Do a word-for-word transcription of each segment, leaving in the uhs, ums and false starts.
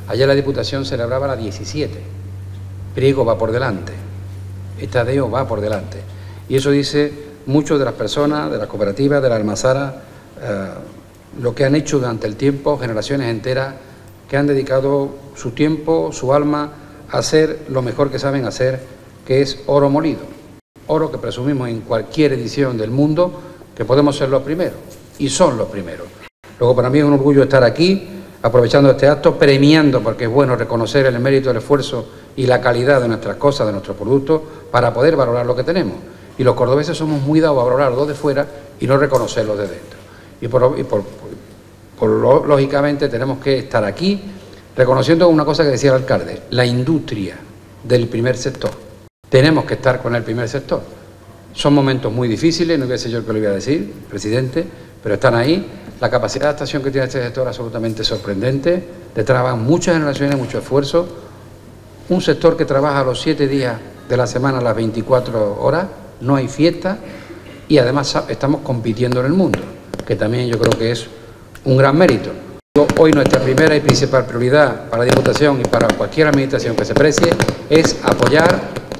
Ayer la Diputación celebraba la diecisiete. Priego va por delante. Esta D E O va por delante. Y eso dice mucho de las personas, de las cooperativas, de la almazara, eh, lo que han hecho durante el tiempo, generaciones enteras, que han dedicado su tiempo, su alma, a hacer lo mejor que saben hacer, que es oro molido. Oro que presumimos en cualquier edición del mundo, que podemos ser los primeros. Y son los primeros. Luego, para mí es un orgullo estar aquí, aprovechando este acto, premiando, porque es bueno reconocer el mérito, el esfuerzo y la calidad de nuestras cosas, de nuestros productos, para poder valorar lo que tenemos. Y los cordobeses somos muy dados a valorar los de fuera y no reconocer los de dentro. Y, por, y por, por, por, lógicamente tenemos que estar aquí reconociendo una cosa que decía el alcalde, la industria del primer sector. Tenemos que estar con el primer sector. Son momentos muy difíciles, no voy a ser yo el que lo voy a decir, presidente, pero están ahí. La capacidad de adaptación que tiene este sector es absolutamente sorprendente. Detrás van muchas generaciones, mucho esfuerzo. Un sector que trabaja los siete días de la semana, las veinticuatro horas, no hay fiesta y además estamos compitiendo en el mundo, que también yo creo que es un gran mérito. Hoy nuestra primera y principal prioridad para la Diputación y para cualquier administración que se precie es apoyar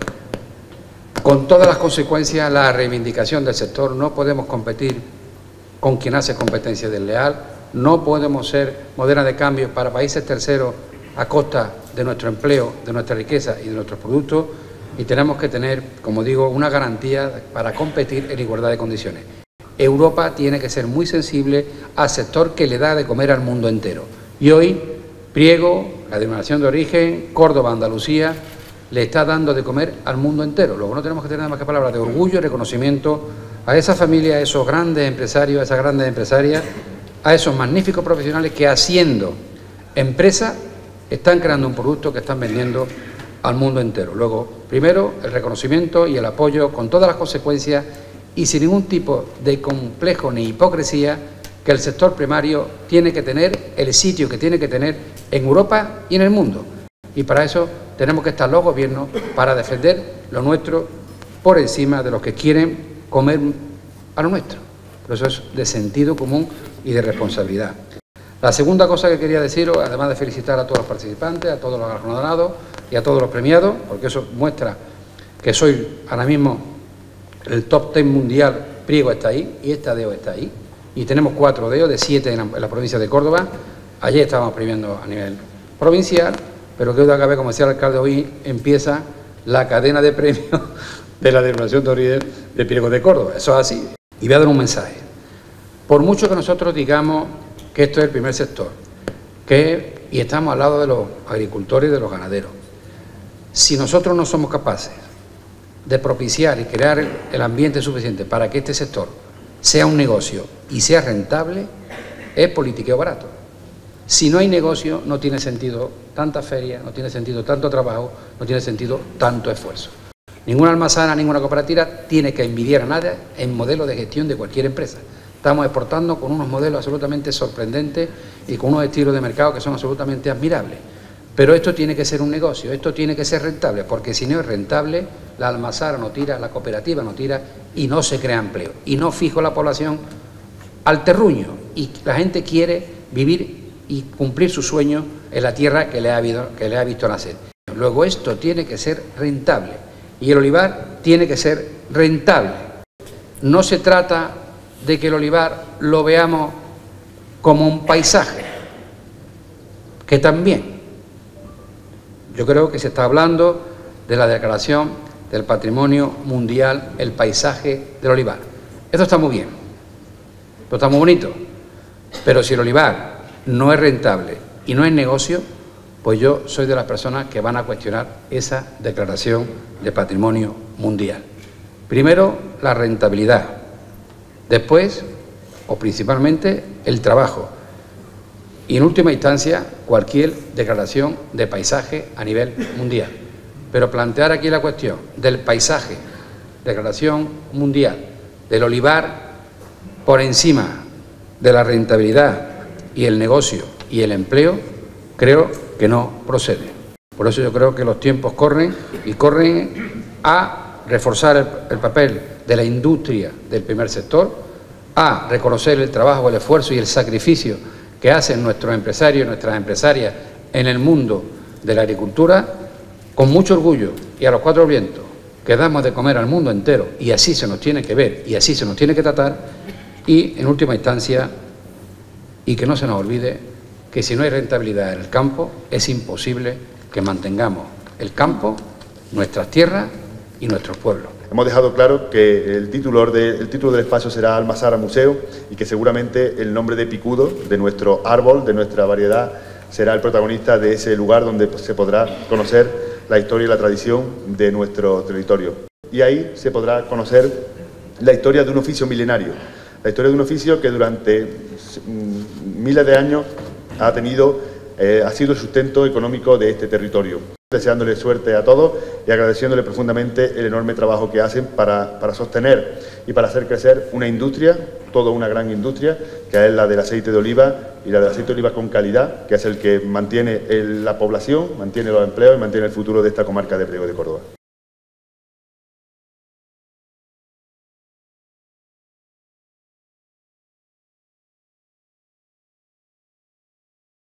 con todas las consecuencias la reivindicación del sector. No podemos competir con quien hace competencia desleal, no podemos ser moneda de cambio para países terceros a costa de nuestro empleo, de nuestra riqueza y de nuestros productos, y tenemos que tener, como digo, una garantía para competir en igualdad de condiciones. Europa tiene que ser muy sensible al sector que le da de comer al mundo entero. Y hoy, Priego, la denominación de origen, Córdoba, Andalucía, le está dando de comer al mundo entero. Luego no tenemos que tener nada más que palabras de orgullo y reconocimiento a esa familia, a esos grandes empresarios, a esas grandes empresarias, a esos magníficos profesionales que haciendo empresa están creando un producto que están vendiendo al mundo entero. Luego, primero, el reconocimiento y el apoyo con todas las consecuencias y sin ningún tipo de complejo ni hipocresía que el sector primario tiene que tener, el sitio que tiene que tener en Europa y en el mundo. Y para eso tenemos que estar los gobiernos para defender lo nuestro por encima de los que quieren comer a lo nuestro. Pero eso es de sentido común y de responsabilidad. La segunda cosa que quería deciros, además de felicitar a todos los participantes, a todos los galardonados y a todos los premiados, porque eso muestra que soy ahora mismo el top ten mundial. Priego está ahí y esta D E O está ahí. Y tenemos cuatro D E O de siete en la, en la provincia de Córdoba. Ayer estábamos premiando a nivel provincial, pero que duda cabe, como decía el alcalde, hoy empieza la cadena de premios de la denominación de origen de Priego de Córdoba. Eso es así. Y voy a dar un mensaje. Por mucho que nosotros digamos que esto es el primer sector, que, y estamos al lado de los agricultores y de los ganaderos, si nosotros no somos capaces de propiciar y crear el, el ambiente suficiente para que este sector sea un negocio y sea rentable, es politiqueo barato. Si no hay negocio, no tiene sentido tanta feria, no tiene sentido tanto trabajo, no tiene sentido tanto esfuerzo. Ninguna almazara, ninguna cooperativa tiene que envidiar a nadie en modelo de gestión de cualquier empresa. Estamos exportando con unos modelos absolutamente sorprendentes y con unos estilos de mercado que son absolutamente admirables. Pero esto tiene que ser un negocio, esto tiene que ser rentable, porque si no es rentable, la almazara no tira, la cooperativa no tira y no se crea empleo. Y no fijo la población al terruño. Y la gente quiere vivir y cumplir sus sueños en la tierra que le ha, habido, que le ha visto nacer. Luego esto tiene que ser rentable y el olivar tiene que ser rentable. No se trata de que el olivar lo veamos como un paisaje, que también. Yo creo que se está hablando de la declaración del patrimonio mundial, el paisaje del olivar. Esto está muy bien, esto está muy bonito, pero si el olivar no es rentable y no es negocio, pues yo soy de las personas que van a cuestionar esa declaración de patrimonio mundial. Primero, la rentabilidad. Después, o principalmente, el trabajo. Y en última instancia, cualquier declaración de paisaje a nivel mundial. Pero plantear aquí la cuestión del paisaje, declaración mundial, del olivar por encima de la rentabilidad y el negocio y el empleo, creo que no procede. Por eso yo creo que los tiempos corren y corren a reforzar el, el papel de la industria del primer sector, a reconocer el trabajo, el esfuerzo y el sacrificio que hacen nuestros empresarios y nuestras empresarias en el mundo de la agricultura con mucho orgullo y a los cuatro vientos, que damos de comer al mundo entero, y así se nos tiene que ver y así se nos tiene que tratar, y en última instancia, y que no se nos olvide que si no hay rentabilidad en el campo, es imposible que mantengamos el campo, nuestras tierras y nuestros pueblos. Hemos dejado claro que el título, de, el título del espacio será Almazara Museo y que seguramente el nombre de picudo, de nuestro árbol, de nuestra variedad, será el protagonista de ese lugar donde se podrá conocer la historia y la tradición de nuestro territorio. Y ahí se podrá conocer la historia de un oficio milenario, la historia de un oficio que durante miles de años ha tenido, eh, ha sido el sustento económico de este territorio. Deseándole suerte a todos y agradeciéndole profundamente el enorme trabajo que hacen para, para sostener y para hacer crecer una industria, toda una gran industria, que es la del aceite de oliva y la del aceite de oliva con calidad, que es el que mantiene el, la población, mantiene los empleos y mantiene el futuro de esta comarca de Priego de Córdoba.